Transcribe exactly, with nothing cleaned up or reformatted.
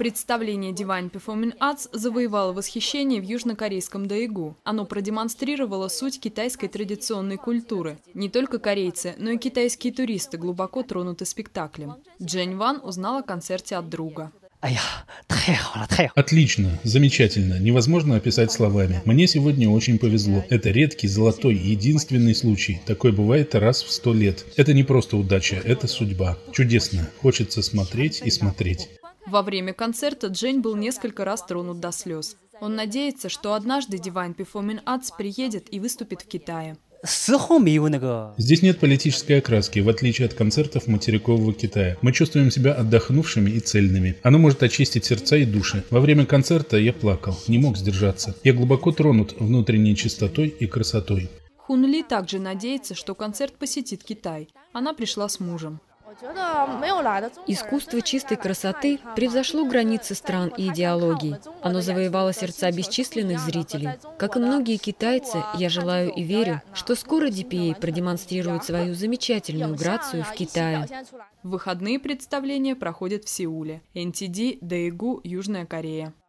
Представление Divine Performing Arts завоевало восхищение в южнокорейском Daegu. Оно продемонстрировало суть китайской традиционной культуры. Не только корейцы, но и китайские туристы глубоко тронуты спектаклем. Джень Ван узнала о концерте от друга. Отлично, замечательно, невозможно описать словами. Мне сегодня очень повезло. Это редкий, золотой, единственный случай. Такое бывает раз в сто лет. Это не просто удача, это судьба. Чудесно. Хочется смотреть и смотреть. Во время концерта Джень был несколько раз тронут до слез. Он надеется, что однажды Divine Performing Arts приедет и выступит в Китае. Здесь нет политической окраски, в отличие от концертов материкового Китая. Мы чувствуем себя отдохнувшими и цельными. Оно может очистить сердца и души. Во время концерта я плакал, не мог сдержаться. Я глубоко тронут внутренней чистотой и красотой. Хун Ли также надеется, что концерт посетит Китай. Она пришла с мужем. Искусство чистой красоты превзошло границы стран и идеологий. Оно завоевало сердца бесчисленных зрителей. Как и многие китайцы, я желаю и верю, что скоро ди пи эй продемонстрирует свою замечательную грацию в Китае. В выходные представления проходят в Сеуле. эн ти ди, Daegu, Южная Корея.